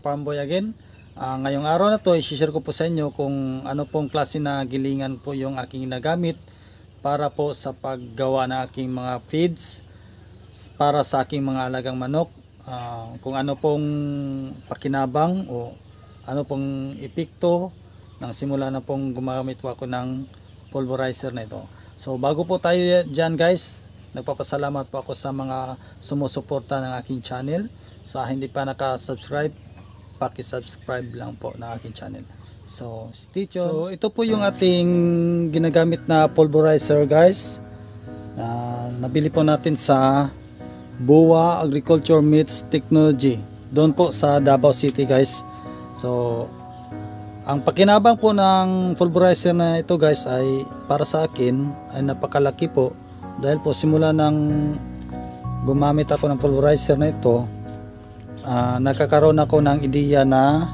Farmboy again. Ngayong araw na to, i-share ko po sa inyo kung ano pong klase na gilingan po yung aking ginagamit para po sa paggawa ng aking mga feeds para sa aking mga alagang manok. Kung ano pong pakinabang o ano pong epekto nang simula na pong gumamit po ako ng pulverizer na ito. So bago po tayo dyan guys, nagpapasalamat po ako sa mga sumusuporta ng aking channel. Sa hindi pa naka-subscribe, paki-subscribe lang po ng aking channel. So stay tuned. So ito po yung ating ginagamit na pulverizer guys. Nabili po natin sa Buwa Agriculture Meats Technology. Doon po sa Davao City guys. So ang pakinabang po ng pulverizer na ito guys ay para sa akin ay napakalaki po. Dahil po simula nang gumamit ako ng pulverizer na ito, nakakaroon ako ng ideya na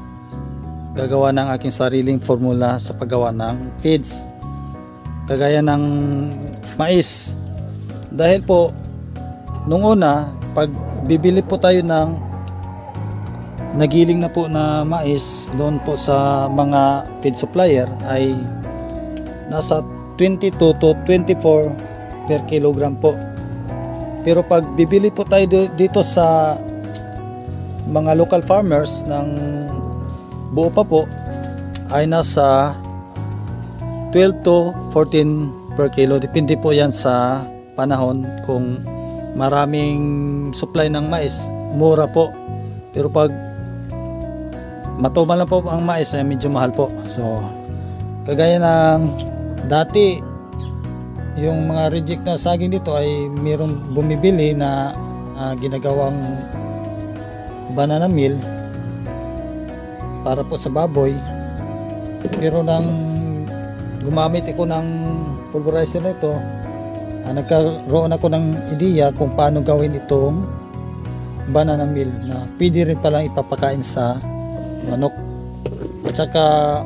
gagawa ng aking sariling formula sa paggawa ng feeds. Kagaya ng mais. Dahil po, nung una, pag bibili po tayo ng nagiling na po na mais doon po sa mga feed supplier ay nasa 22 to 24 per kilogram po. Pero pag bibili po tayo dito sa mga local farmers ng buo pa po ay nasa 12 to 14 per kilo. Depende po yan sa panahon. Kung maraming supply ng mais, mura po. Pero pag matumal na po ang mais ay medyo mahal po. So kagaya ng dati, yung mga reject na saging dito ay mayroong bumibili na ginagawang banana meal para po sa baboy. Pero nang gumamit ako ng pulverizer na ito, nagkaroon ako ng ideya kung paano gawin itong banana meal na pwede rin palang ipapakain sa manok. At saka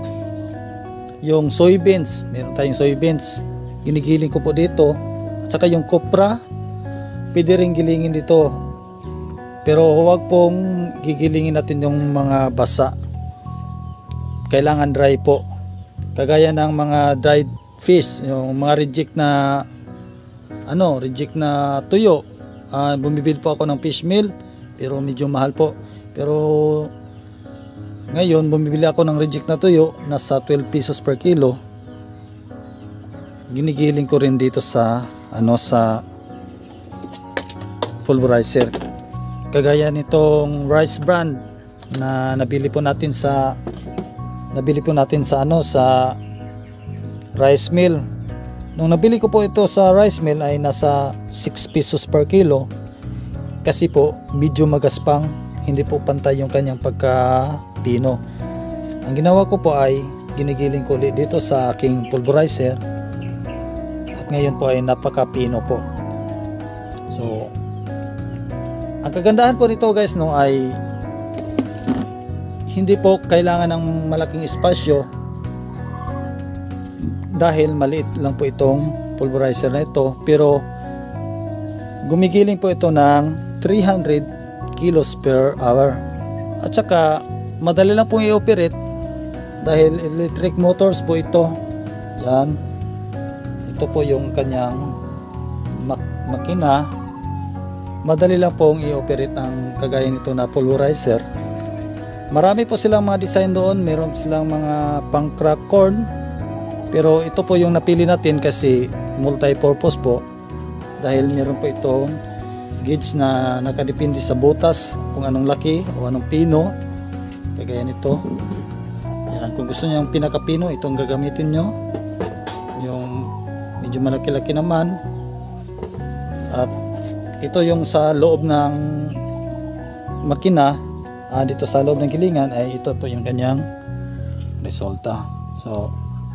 yung soybeans, meron tayong soybeans, ginigiling ko po dito. At saka yung kopra, pwede rin gilingin dito. Pero huwag pong gigilingin natin yung mga basa. Kailangan dry po. Kagaya ng mga dried fish, yung mga reject na tuyo. Bumibili po ako ng fish meal, pero medyo mahal po. Pero ngayon bumibili ako ng reject na tuyo, nasa 12 pesos per kilo. Ginigiling ko rin dito sa sa pulverizer. Kagaya nitong rice bran na nabili po natin sa sa rice mill. Nung nabili ko po ito sa rice mill ay nasa 6 pesos per kilo. Kasi po medyo magaspang, hindi po pantay yung kanyang pagka-pino. Ang ginawa ko po ay ginigiling ko ulit dito sa aking pulverizer. Ngayon po ay napaka-pino po. So ang kagandahan po nito guys ay hindi po kailangan ng malaking espasyo dahil maliit lang po itong pulverizer na ito, pero gumigiling po ito ng 300 kilos per hour. At saka madali lang pong i-operate dahil electric motors po ito. Yan. Ito po yung kanyang makina. Madali lang pong i-operate ang kagaya nito na pulverizer. Marami po silang mga design doon. Meron silang mga pang crack corn. Pero ito po yung napili natin kasi multi-purpose po. Dahil meron po itong gauge na nakadepende sa butas kung anong laki o anong pino. Kagaya nito. Yan. Kung gusto niyo yung pinaka-pino, itong gagamitin nyo. Yung medyo malaki-laki naman. At ito yung sa loob ng makina, dito sa loob ng gilingan ay ito po yung kanyang resulta. So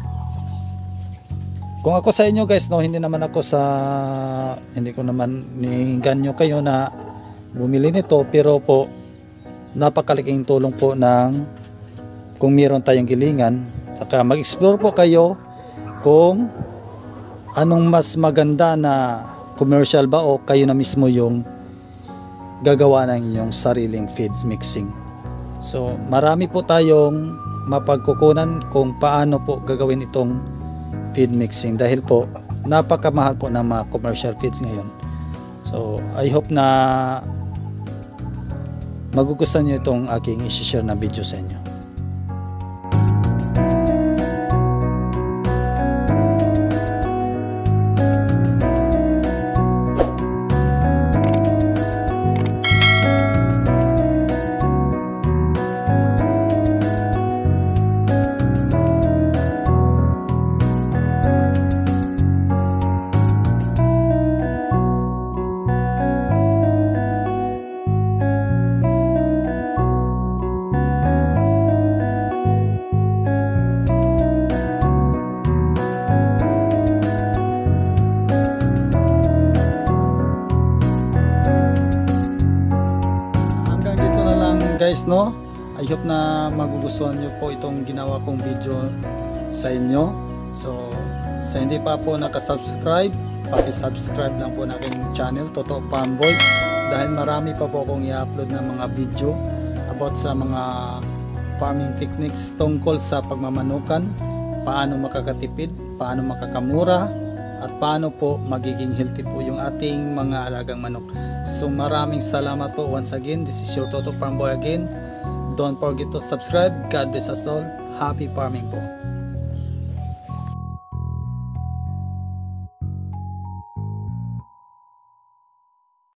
kung ako sa inyo guys, hindi ko naman niganyo kayo na bumili nito, pero po napakalaking tulong po ng kung meron tayong gilingan. Saka mag-explore po kayo kung anong mas maganda na commercial ba o kayo na mismo yung gagawa ng inyong sariling feeds mixing. So marami po tayong mapagkukunan kung paano po gagawin itong feed mixing dahil po napakamahal po ng mga commercial feeds ngayon. So I hope na magugustuhan nyo itong aking isi-share na video sa inyo. Guys, no, I hope na magugustuhan nyo po itong ginawa kong video sa inyo. So sa hindi pa po nakasubscribe, paki-subscribe lang po na aking channel Toto Farm Boy, dahil marami pa po akong i-upload na mga video about sa mga farming techniques tungkol sa pagmamanukan, paano makakatipid, paano makakamura, at paano po magiging healthy po yung ating mga alagang manok. So maraming salamat po once again. This is your Toto Farm Boy again. Don't forget to subscribe. God bless us all. Happy farming po.